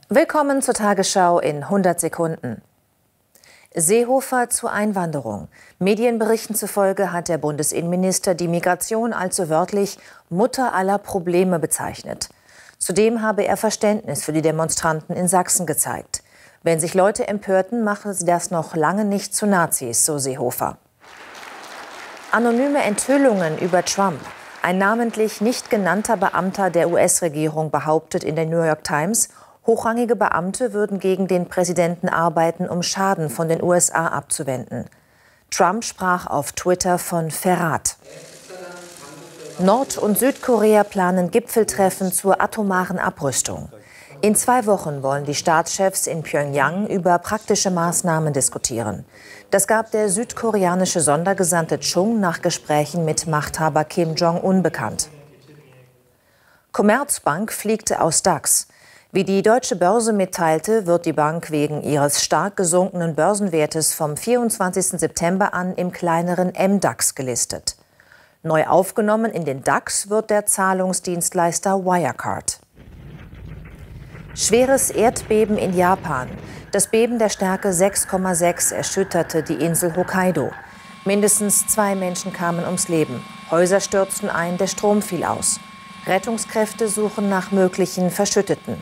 Willkommen zur Tagesschau in 100 Sekunden. Seehofer zur Einwanderung. Medienberichten zufolge hat der Bundesinnenminister die Migration also wörtlich Mutter aller Probleme bezeichnet. Zudem habe er Verständnis für die Demonstranten in Sachsen gezeigt. Wenn sich Leute empörten, machen sie das noch lange nicht zu Nazis, so Seehofer. Anonyme Enthüllungen über Trump. Ein namentlich nicht genannter Beamter der US-Regierung behauptet in der New York Times, hochrangige Beamte würden gegen den Präsidenten arbeiten, um Schaden von den USA abzuwenden. Trump sprach auf Twitter von Verrat. Nord- und Südkorea planen Gipfeltreffen zur atomaren Abrüstung. In 2 Wochen wollen die Staatschefs in Pjöngjang über praktische Maßnahmen diskutieren. Das gab der südkoreanische Sondergesandte Chung nach Gesprächen mit Machthaber Kim Jong-un bekannt. Commerzbank fliegt aus DAX. Wie die Deutsche Börse mitteilte, wird die Bank wegen ihres stark gesunkenen Börsenwertes vom 24. September an im kleineren MDAX gelistet. Neu aufgenommen in den DAX wird der Zahlungsdienstleister Wirecard. Schweres Erdbeben in Japan. Das Beben der Stärke 6,6 erschütterte die Insel Hokkaido. Mindestens 2 Menschen kamen ums Leben. Häuser stürzten ein, der Strom fiel aus. Rettungskräfte suchen nach möglichen Verschütteten.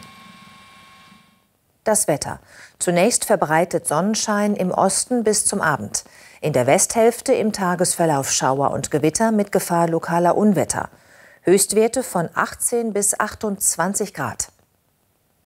Das Wetter. Zunächst verbreitet Sonnenschein im Osten bis zum Abend. In der Westhälfte im Tagesverlauf Schauer und Gewitter mit Gefahr lokaler Unwetter. Höchstwerte von 18 bis 28 Grad.